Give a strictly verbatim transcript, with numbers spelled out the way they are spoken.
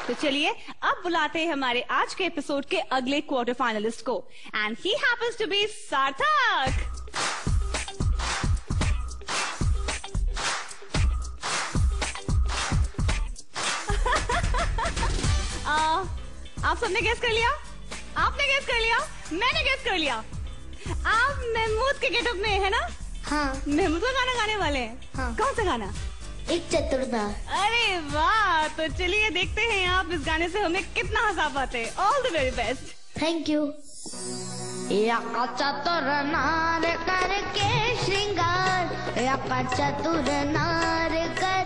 तो चलिए अब बुलाते हैं हमारे आज के एपिसोड के अगले क्वार्टर फाइनलिस्ट को, and he happens to be Sarthak. आ, आप सबने गेस कर लिया? आपने गेस कर लिया? मैंने गेस कर लिया। आप महमूद के गेटअप में है ना? हाँ। महमूद का गाना गाने वाले हैं? हाँ। कौन सा गाना? एक चतुरनार। अरे वाह, तो चलिए देखते हैं आप इस गाने से हमें कितना हंसा पाते। All the very best. Thank you. एक चतुर नार करके श्रृंगार, एक चतुर नार कर